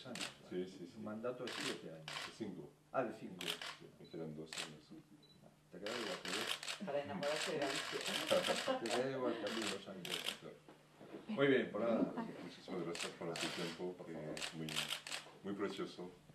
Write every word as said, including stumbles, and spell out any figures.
tres años. Sí, sí, sí. Un mandato de siete años. De cinco. Ah, de cinco. Sí, me quedan dos años. Te queda igual que yo. Para enamorarse de Galicia. Te queda igual que a mí los años. Muy bien, por nada. Muchísimas gracias por tu tiempo, que es muy, muy precioso.